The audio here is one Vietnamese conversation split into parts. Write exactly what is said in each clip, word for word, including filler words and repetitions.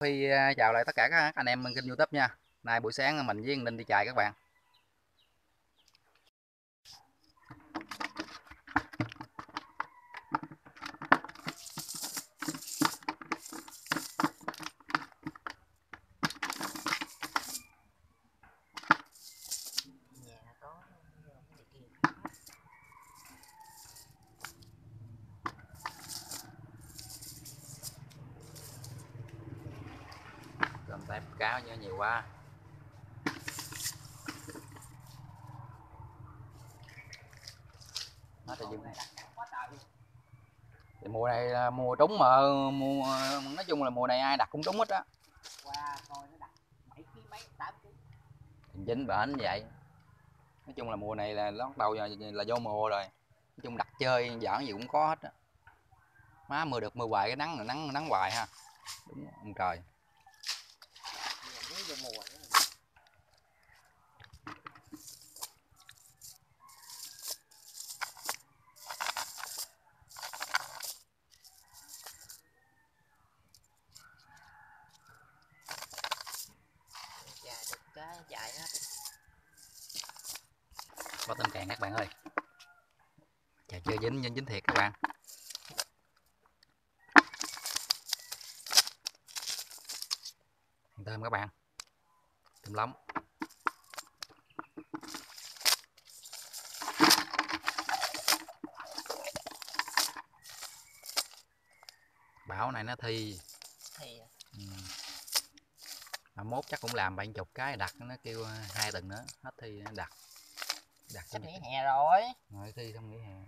Phi chào lại tất cả các anh em kênh YouTube nha. Nay buổi sáng mình với Ninh đi chài các bạn. Cầm tép cá như nhiều quá. Nó thì thì mùa này mùa trúng mà mùa nói chung là mùa này ai đặt cũng trúng hết á. Dính bển vậy. Nói chung là mùa này là bắt đầu là, là vô mùa rồi. Nói chung đặt chơi giỡn gì cũng có hết á. Má mưa được mưa hoài cái nắng là nắng nắng hoài ha. Đúng ông trời. Chạy hết. Có tên kèn các bạn ơi. Chà chưa dính nhưng dính thiệt các bạn. Hàng tôm các bạn. Tôm lóng. Bảo này nó thi. Thi à? Ừ. Mà mốt chắc cũng làm bảy chục cái đặt nó kêu hai tuần nữa hết thi nó đặt. Đặt sắp nghỉ hè rồi. Rồi thi không nghỉ hè.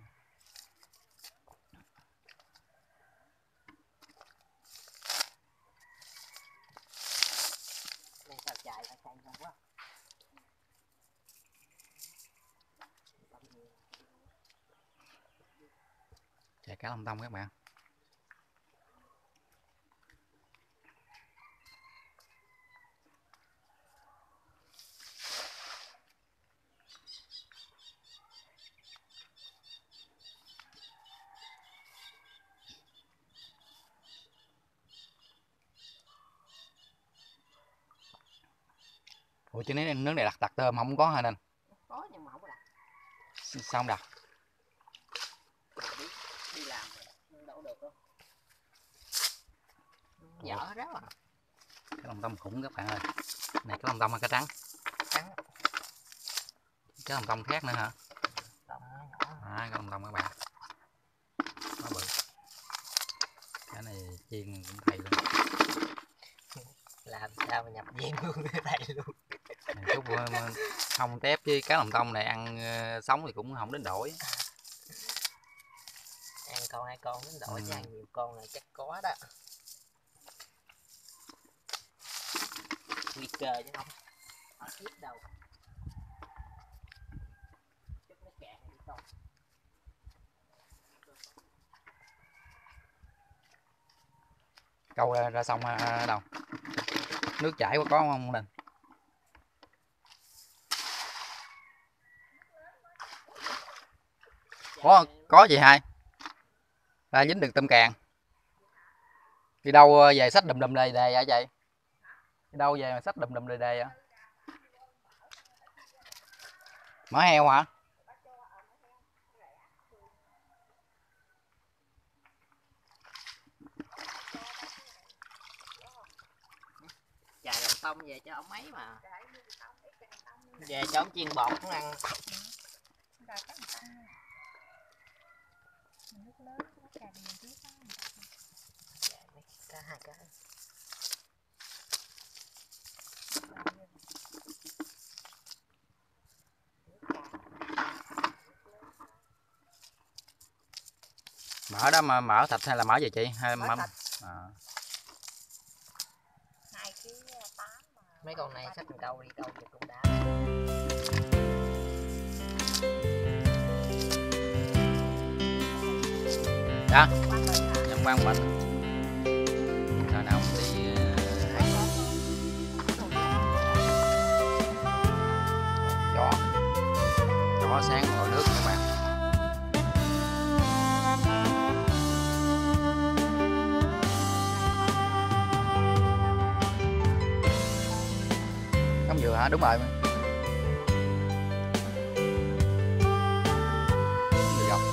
Đây sao chạy phải chạy nhanh quá. Chạy cá lông tông các bạn. Ủa chứ nếu nước này đặt đặt tôm không có hả nên? Có nhưng mà không có đặt. Sao không đặt? Đi, đi làm rồi, đâu được đâu. Dở rất à. Cái lông tông khủng các bạn ơi. Này cái lông tông hay cái trắng? Trắng. Cái lông tông khác nữa hả? Tông nó nhỏ. À, cái lông tông các bạn. Nó bự. Cái này chiên cũng thầy luôn. Làm sao mà nhập viên luôn cái thầy luôn. Chút không tép với cá lồng tông này ăn sống thì cũng không đến đổi. Ăn con hai con đến đổi, ừ. Chứ ăn nhiều con là chắc có đó. Nguy cơ chứ không không chết đâu. Chút nó cạn đi không. Câu ra, ra xong đâu? Nước chảy có không nên? Có có gì hai? Ra dính được tôm càng. Đi đâu về sách đùm đùm đề đề vậy chị? Đi đâu về mà sách đùm đùm đề đề vậy? Mỡ heo hả? Chài lòng tông về cho ông ấy mà. Về cho ông chiên bột cũng ăn. Cả hai cái. Mỡ đó mà mỡ thịt hay là mỡ gì chị? Hay mỡ mắm? À. Mấy con này xách một câu đi câu thì cũng đã. Đó. Nhâm quan bệnh. Giờ nào cũng đi chó. Chó sáng ngồi nước các bạn. À đúng rồi. Được không?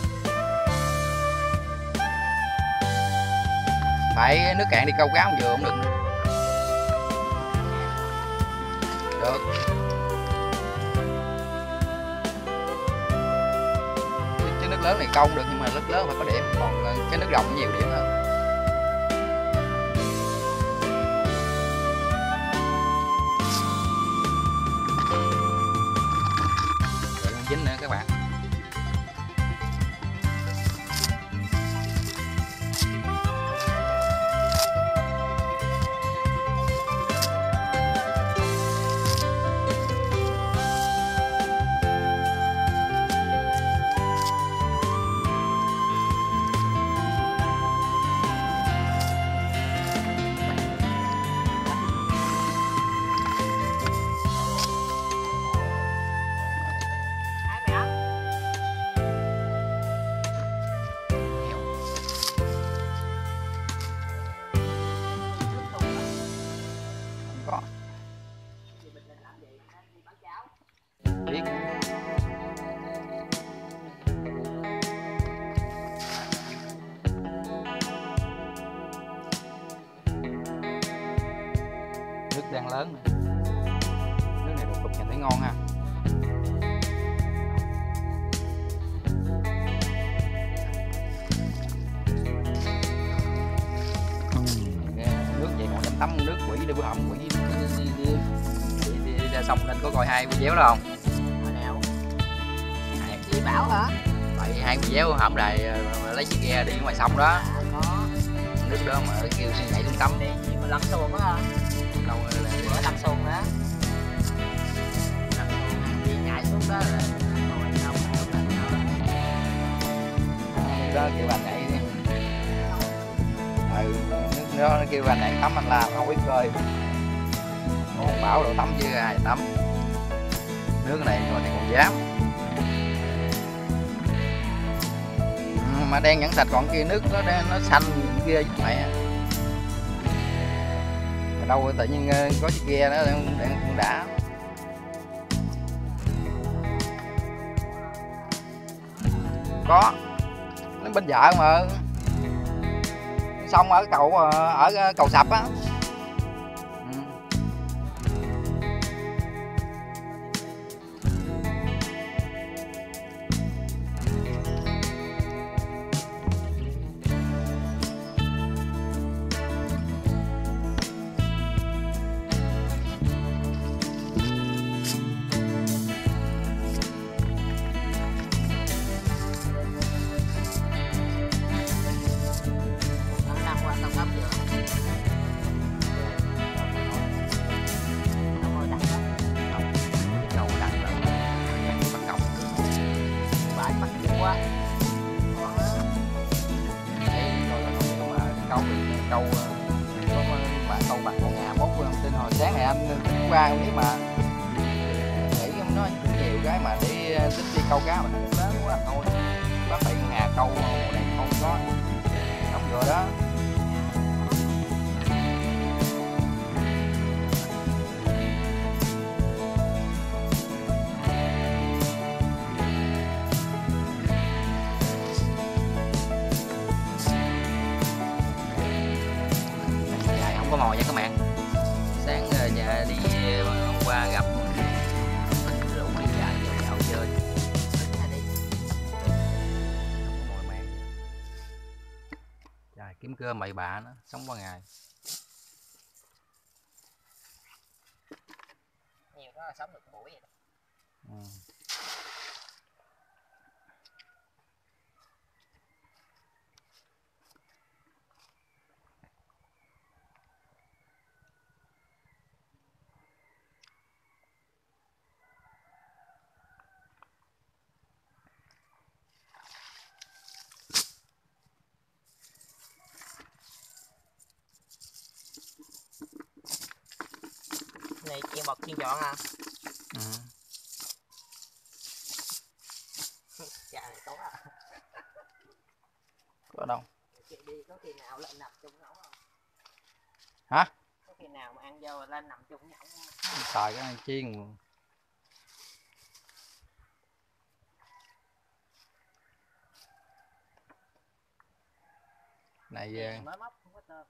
Phải nước cạn đi câu cá vừa cũng được nữa. Được. Chứ nước lớn này câu được nhưng mà nước lớn phải có điểm, còn cái nước rộng nhiều điểm hơn. Vậy con dính nữa các bạn. Có. Biết. Nước đang lớn nè. Nước này đục đục nhìn thấy ngon ha. Nước vậy còn dám tắm nước quỷ để bữa hổm quỷ đi, đi, đi, đi, đi, đi ra sông nên có coi hai video đó không? Nào? Hai chị bảo hả? Tại hai video hổm đài lấy chiếc ghe đi ngoài sông đó. À, có. Nước đó mà kêu xin nhảy xuống tắm đi. Chị mà lặn xuồng á. Đâu bữa lặn xuồng đó. Lặn xuồng chị nhảy xuống đó là ngồi đâu đó kêu anh nhảy đi. Ừ, nước đó nó kêu anh nhảy tắm anh làm không biết bơi. Còn bảo đồ tắm chứ ai tắm. Nước này rồi thì còn dám. Ừ, mà đen vẫn sạch, còn kia nước nó đen nó xanh kia chứ mẹ. Mà đâu tự nhiên có chiếc ghe đó cũng đã. Có. Nó bên vợ mà. Xong ở cầu ở cầu Sập á. Ừ. Câu mà câu bằng con nhà mốt tin hồi sáng này anh qua không biết mà nghĩ không nói nhiều cái mà để thích đi câu cá mình cũng lớn quá thôi bác phải hà câu này không có đóng vừa đó. Có mồi nha các bạn. Sáng nhà đi qua gặp rủ đi chạy dạo dạo chơi. Không có mồi mang. Trời, kiếm cơm bậy bạ nó sống qua ngày. Nhiều đó là sống được buổi vậy đó. Ừ. Này chiên bọt chiên chọn à? Ừ. Dạ này tốt à. Có đâu. Đi có khi nào lên nằm chung nhậu không? Hả? Có khi nào mà ăn vô lên nằm chung nhậu không? xài cái chiên này Nè, mới móc không có tôm.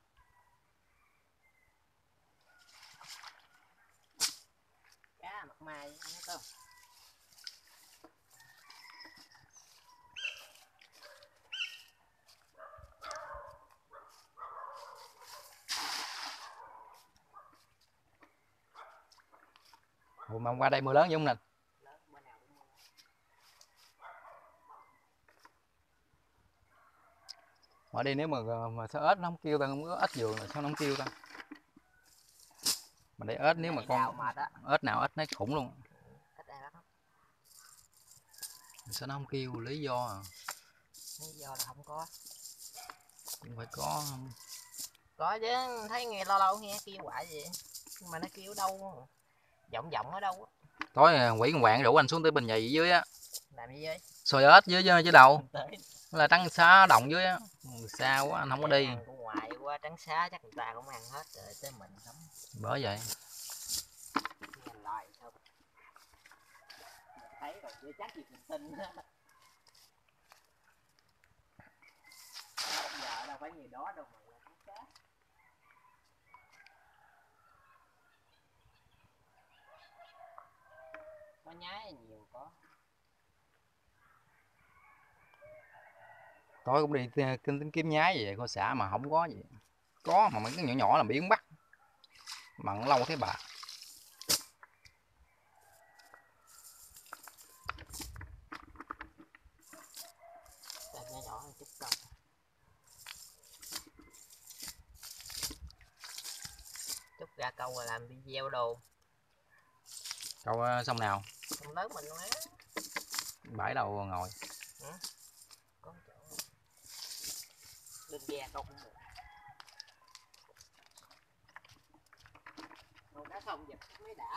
Cá mặt mai không có tôm. Ủa mà hôm qua đây mưa lớn không nè? Ở đây nếu mà mà sao ếch nó không kêu ta, không có ếch giường là sao nó không kêu ta? Mà đây ếch nếu mà con ếch nào ếch nó khủng luôn. Sao nó không kêu, lý do à? Lý do là không có. Cũng phải có. Có chứ, thấy nghe lâu lâu nghe kêu hoài vậy. Nhưng mà nó kêu đâu, vọng vọng ở đâu á. Tối quỷ con quạng rủ anh xuống tới bên nhì dưới á. Làm gì vậy? Xôi ếch dưới dưới đâu? Là trắng xá đồng dưới á. Xa quá anh không có đi. Ăn ngoài qua trắng xá chắc người ta cũng ăn hết rồi, tới mình không. Bởi vậy. Nghe lời không? Thấy rồi chưa chắc gì mình tin á. Giờ đâu phải như đó đâu mà là trắng xá. Có nhái nhiều có. Tối cũng đi kinh tính kiếm nhái về coi xã mà không có gì. Có mà mấy cái nhỏ nhỏ là biển bắt. Mặn lâu thấy bà. Nhỏ nhỏ chút câu. Chút ra câu rồi làm video đồ. Câu xong nào? Không lớn mình quá. Bãi đầu ngồi. Ừ. Có chỗ. Lên ghe câu cũng được. Câu cá xong giật mới đã.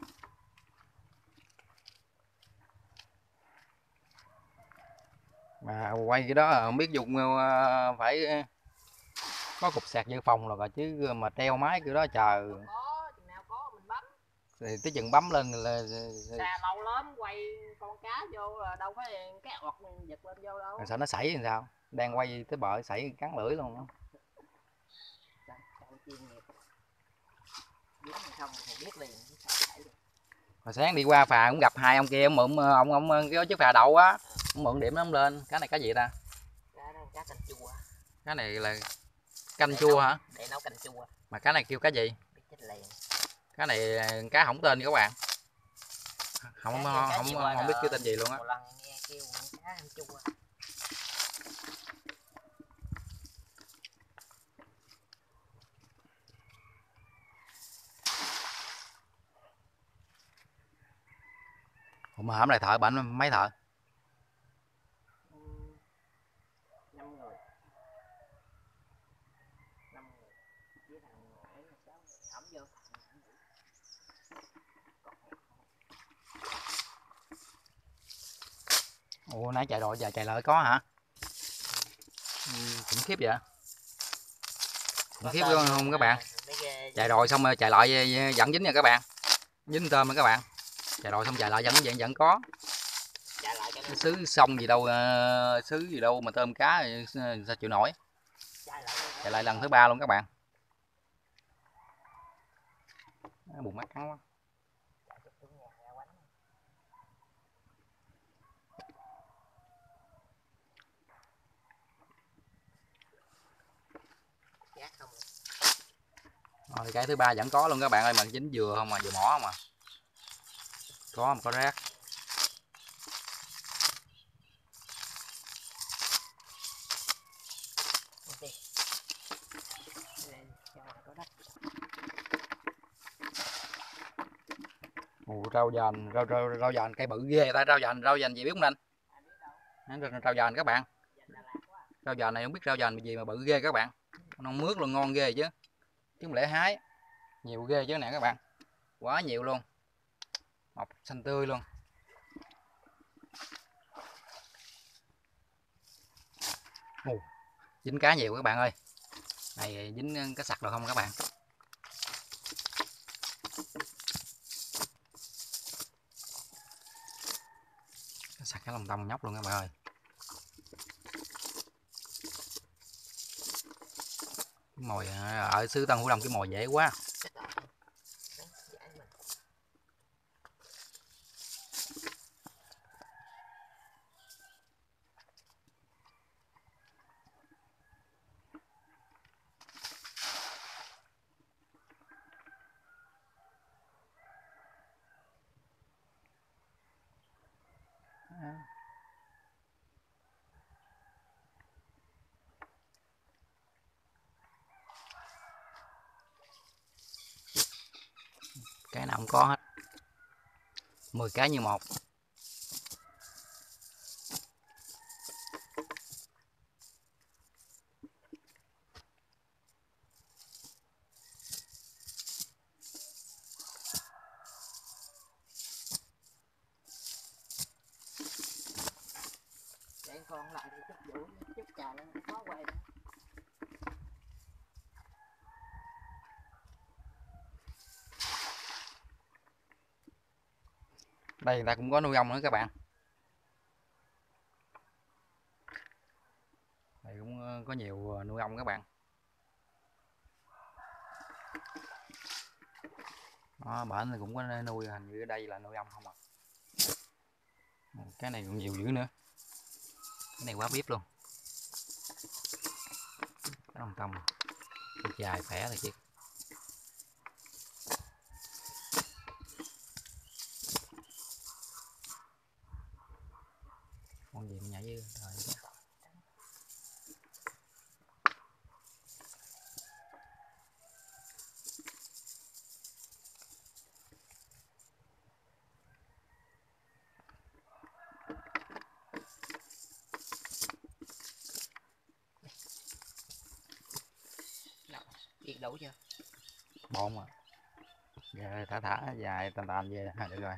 Mà quay cái đó không biết dùng phải có cục sạc dự phòng rồi chứ mà treo máy kiểu đó chờ. Có, chừng nào có mình bấm. Thì tới chừng bấm lên là xa lâu lắm quay con cá vô là đâu phải cái ọt giật lên vô đâu. sao nó xảy làm sao? Đang quay tới bờ xảy cắn lưỡi luôn đó. Hồi sáng đi qua phà cũng gặp hai ông kia, ông mượn ông ông cái chiếc phà đậu á, ông mượn điểm nó không lên. Cái này cá gì ta? Cá này cá canh chua. Cái này là canh chua hả? Để nấu canh chua. Mà cái này kêu cá gì? Cái này cá không tên các bạn. Không không không, không, không biết kêu tên gì luôn á. Một lần nghe kêu cá canh chua. Ủa mà hôm nay thợ bệnh mấy thợ? năm người. năm người. Với thằng ấy là sáu người. Ẩm vô. Ủa nãy chạy rồi giờ chạy lại có hả? Ừ, khủng khiếp vậy. Khủng khiếp không, không các bạn? Chạy rồi xong rồi chạy lại vẫn dính nha các bạn. Dính tôm nha các bạn. Chạy rồi xong chạy lại vẫn vẫn vẫn có. Cái xứ sông gì đâu, xứ gì đâu mà tôm cá sao chịu nổi. Chạy lại lần thứ ba luôn các bạn. Bụng mắt cắn quá. Rồi cái thứ ba vẫn có luôn các bạn ơi, mà dính dừa không mà, dừa mỏ không mà. Có mà có rác. Ồ, rau dền, rau rau rau dền cây bự ghê ta, rau dền, rau dền gì biết không anh? Rau dền các bạn. Rau dền này không biết rau dền gì mà bự ghê các bạn. Nó mướt luôn, ngon ghê chứ. Chứ không lẽ hái. Nhiều ghê chứ nè các bạn. Quá nhiều luôn. Mọc xanh tươi luôn. Ồ, dính cá nhiều các bạn ơi. Này dính cá sặc được không các bạn? Sặc cái lông tông nhóc luôn các bạn ơi. Cái mồi ở xứ Tân Phú Đông cái mồi dễ quá. Cái nào cũng có hết, mười cái như một. Để con lại thì chút vũ chút trà lên khó quay nữa. Đây người ta cũng có nuôi ong nữa các bạn. Đây cũng có nhiều nuôi ong các bạn. Đó, bển thì cũng có nuôi, hình như ở đây là nuôi ong không à. Cái này cũng nhiều dữ nữa. Cái này quá bếp luôn. Cái lông tông dài khỏe rồi chứ. Con gì mà nhảy dưới trời. Điên đủ chưa? Bồn à. Giờ thả thả dài tàn tàn về ha, được rồi.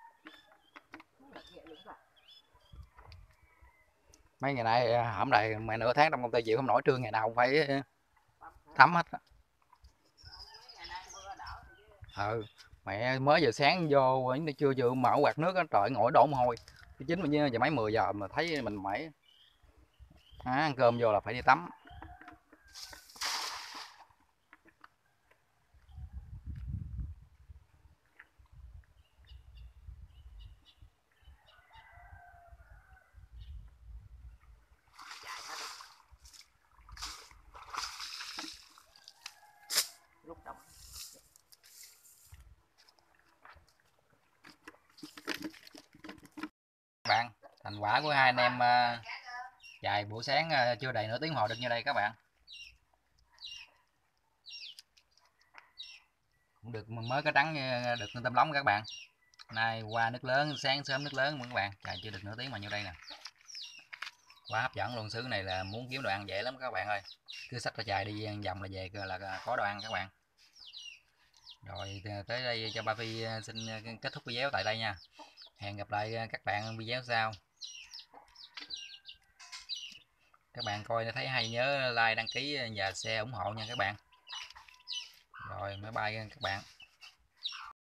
Mấy ngày nay hổm đây mẹ nửa tháng trong công ty chịu không nổi, trưa ngày nào cũng phải thấm hết á. Ừ, mẹ mới giờ sáng vô chưa chưa mở quạt nước á, trời ngồi đổ mồ hôi. Cái chính mà giờ mấy mười giờ mà thấy mình mãi à, ăn cơm vô là phải đi tắm. Lúc đầu Bạn, thành quả của hai anh em dài buổi sáng chưa đầy nửa tiếng hồ được như đây các bạn. Cũng được, mới có trắng được tôm lóng các bạn. Nay qua nước lớn, sáng sớm nước lớn các bạn, chạy chưa được nửa tiếng mà như đây nè. Quá hấp dẫn luôn, xứ này là muốn kiếm đồ ăn dễ lắm các bạn ơi. Cứ xách ra chài đi vòng là về là có đồ ăn các bạn. Rồi tới đây cho Ba Phi xin kết thúc video tại đây nha. Hẹn gặp lại các bạn video sau. Các bạn coi thấy hay nhớ like, đăng ký và share ủng hộ nha các bạn. Rồi bye bye các bạn.